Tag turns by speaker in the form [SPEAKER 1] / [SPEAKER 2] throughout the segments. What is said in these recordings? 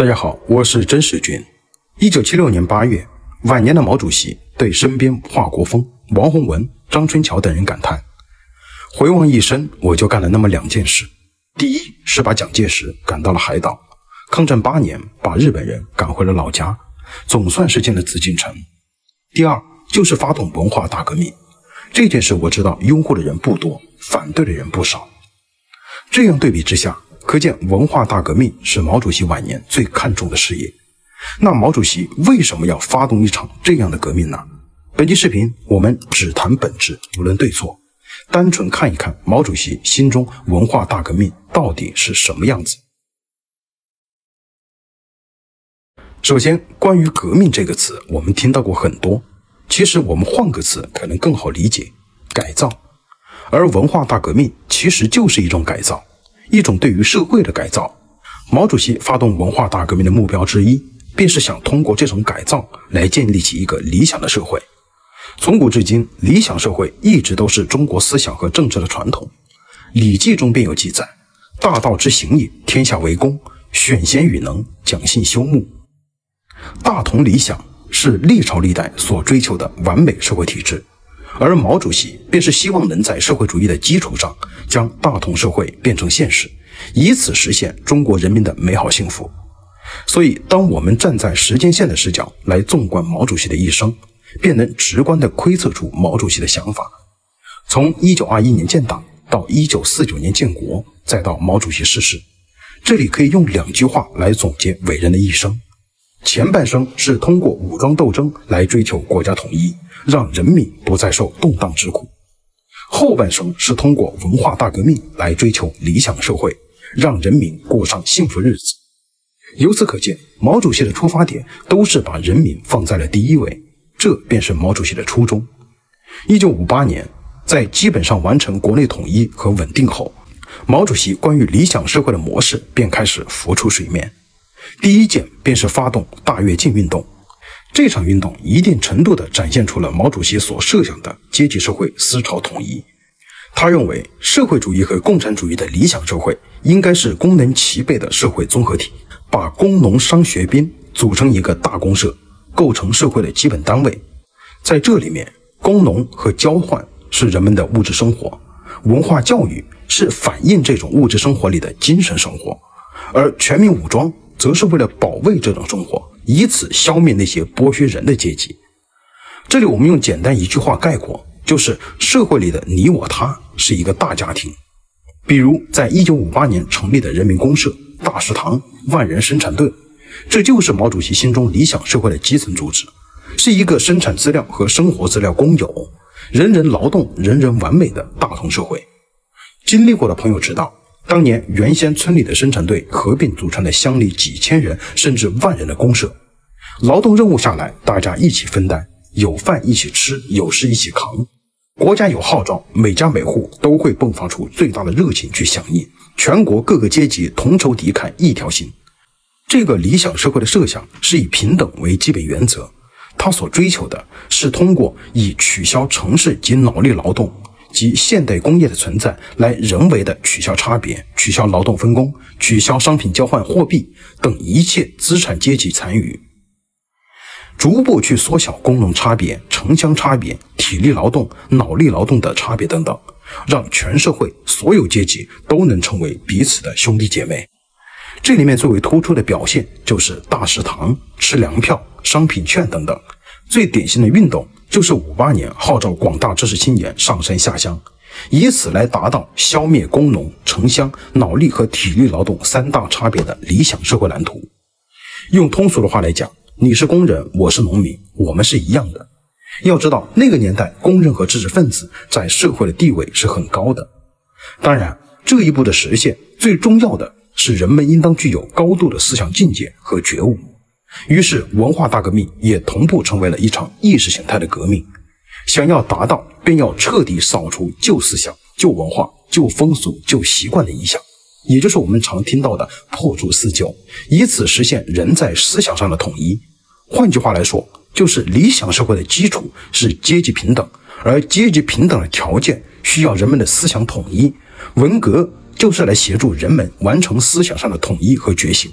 [SPEAKER 1] 大家好，我是甄士军。1976年8月，晚年的毛主席对身边华国锋、王洪文、张春桥等人感叹：回望一生，我就干了那么2件事。第一是把蒋介石赶到了海岛，抗战8年把日本人赶回了老家，总算是进了紫禁城。第二就是发动文化大革命，这件事我知道拥护的人不多，反对的人不少。这样对比之下，可见文化大革命是毛主席晚年最看重的事业。那毛主席为什么要发动一场这样的革命呢？本期视频我们只谈本质，不论对错，单纯看一看毛主席心中文化大革命到底是什么样子。首先，关于革命这个词，我们听到过很多，其实我们换个词可能更好理解，改造。而文化大革命其实就是一种改造，一种对于社会的改造。毛主席发动文化大革命的目标之一，便是想通过这种改造来建立起一个理想的社会。从古至今，理想社会一直都是中国思想和政治的传统。《礼记》中便有记载：大道之行也，天下为公，选贤与能，讲信修睦。大同理想是历朝历代所追求的完美社会体制，而毛主席便是希望能在社会主义的基础上将大同社会变成现实，以此实现中国人民的美好幸福。所以当我们站在时间线的视角来纵观毛主席的一生，便能直观地窥测出毛主席的想法。从1921年建党到1949年建国，再到毛主席逝世，这里可以用2句话来总结伟人的一生。前半生是通过武装斗争来追求国家统一，让人民不再受动荡之苦；后半生是通过文化大革命来追求理想社会，让人民过上幸福日子。由此可见，毛主席的出发点都是把人民放在了第一位，这便是毛主席的初衷。1958年，在基本上完成国内统一和稳定后，毛主席关于理想社会的模式便开始浮出水面。第一件便是发动大跃进运动，这场运动一定程度地展现出了毛主席所设想的阶级社会思潮统一。他认为社会主义和共产主义的理想社会应该是功能齐备的社会综合体，把工农商学兵组成一个大公社，构成社会的基本单位。在这里面，工农和交换是人们的物质生活，文化教育是反映这种物质生活里的精神生活，而全民武装则是为了保卫这种生活，以此消灭那些剥削人的阶级。这里我们用简单一句话概括，就是社会里的你我他是一个大家庭。比如在1958年成立的人民公社、大食堂、万人生产队，这就是毛主席心中理想社会的基层组织，是一个生产资料和生活资料公有、人人劳动、人人完美的大同社会。经历过的朋友知道，当年原先村里的生产队合并组成了乡里几千人甚至万人的公社，劳动任务下来，大家一起分担，有饭一起吃，有事一起扛。国家有号召，每家每户都会迸发出最大的热情去响应，全国各个阶级同仇敌忾一条心。这个理想社会的设想是以平等为基本原则，它所追求的是通过以取消城市及脑力劳动及现代工业的存在来人为的取消差别，取消劳动分工，取消商品交换货币等一切资产阶级参与，逐步去缩小工农差别、城乡差别、体力劳动、脑力劳动的差别等等，让全社会所有阶级都能成为彼此的兄弟姐妹。这里面最为突出的表现就是大食堂、吃粮票、商品券等等。最典型的运动就是58年号召广大知识青年上山下乡，以此来达到消灭工农、城乡、脑力和体力劳动3大差别的理想社会蓝图。用通俗的话来讲，你是工人，我是农民，我们是一样的。要知道那个年代工人和知识分子在社会的地位是很高的。当然，这一步的实现最重要的是人们应当具有高度的思想境界和觉悟。于是文化大革命也同步成为了一场意识形态的革命。想要达到，便要彻底扫除旧思想、旧文化、旧风俗、旧习惯的影响，也就是我们常听到的破除四旧，以此实现人在思想上的统一。换句话来说，就是理想社会的基础是阶级平等，而阶级平等的条件需要人们的思想统一。文革就是来协助人们完成思想上的统一和觉醒。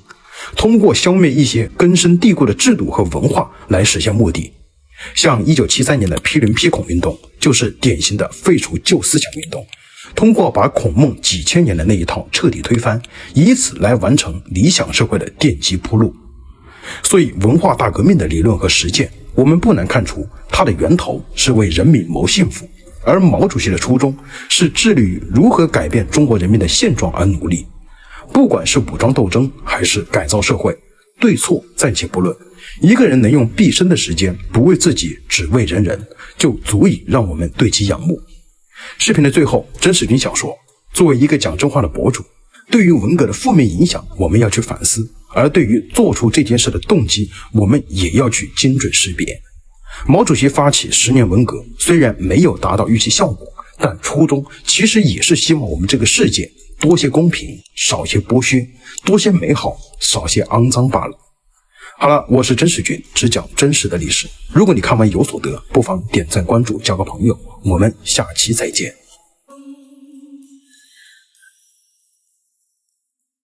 [SPEAKER 1] 通过消灭一些根深蒂固的制度和文化来实现目的。像1973年的批林批孔运动就是典型的废除旧思想运动，通过把孔孟几千年的那一套彻底推翻，以此来完成理想社会的奠基铺路。所以文化大革命的理论和实践，我们不难看出它的源头是为人民谋幸福，而毛主席的初衷是致力于如何改变中国人民的现状而努力。不管是武装斗争还是改造社会，对错暂且不论，一个人能用毕生的时间不为自己只为人人，就足以让我们对其仰慕。视频的最后，甄士军想说，作为一个讲真话的博主，对于文革的负面影响我们要去反思，而对于做出这件事的动机，我们也要去精准识别。毛主席发起10年文革，虽然没有达到预期效果，但初衷其实也是希望我们这个世界多些公平，少些剥削，多些美好，少些肮脏罢了。好了，我是甄士军，只讲真实的历史。如果你看完有所得，不妨点赞关注，交个朋友。我们下期再见。